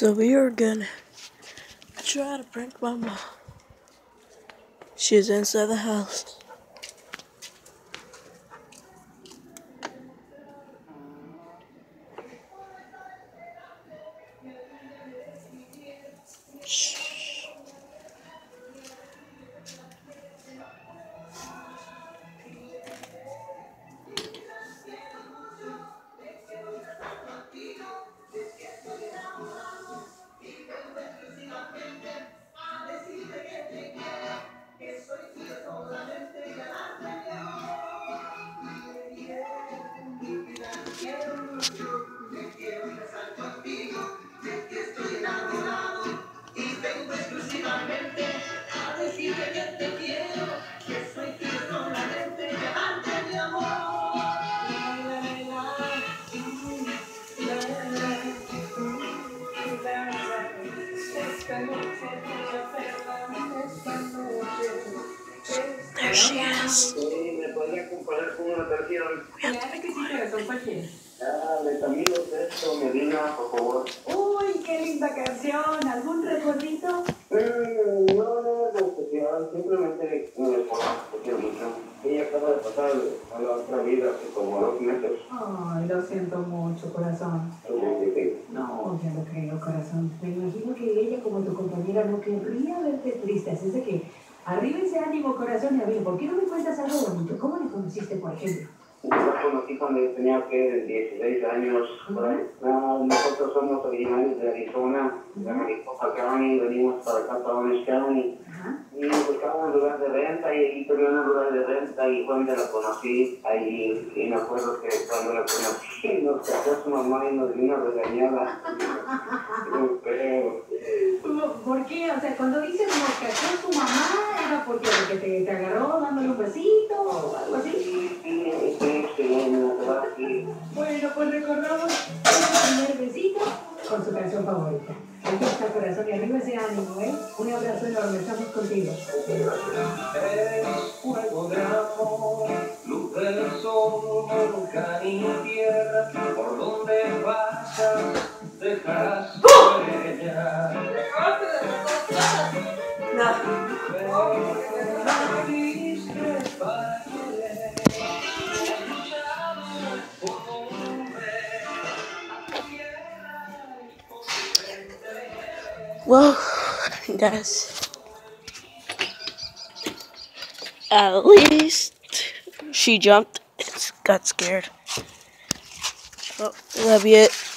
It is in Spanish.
So we are gonna try to prank my mom. She's inside the house. Shh. There she is. ¿Me podría acompañar con una canción? Claro que sí, corazón, ¿cuál quieres? De Camilo Sesto Medina, por favor. Uy, qué linda canción. ¿Algún recuerdito? No es especial, simplemente una esposa que quiero mucho. Ella acaba de pasar a la otra vida hace como 2 meses. Ay, lo siento mucho, corazón. No, ya lo creo, corazón. Me imagino que ella, como tu compañera, no querría verte triste. Así es de que arriba ese ánimo, corazón, y amigo. ¿Por qué no me cuentas algo bonito? ¿Cómo le conociste, por ejemplo? Yo la conocí cuando yo tenía 16 años. Nosotros somos originarios de Arizona, de Mariposa County, venimos para acá, para Orange County. Y buscaba un lugar de renta y ahí tenía un lugar de renta y fue donde la conocí ahí. Y me acuerdo que cuando la conocí nos cachó su mamá y nos vino a regañar. No creo. ¿Por qué? O sea, cuando dices nos cachó tu mamá, ¿era porque te agarró dándole un besito o algo así? Bueno, pues recordamos ese primer besito con su canción favorita. Aquí está, corazón, y arriba ese ánimo, ¿eh? Un abrazo enorme, estamos contigo. Es fuego de amor, luz del sol, volcán y tierra, por donde pasas, dejarás huella. Well, guys, at least she jumped and got scared. Oh, love you.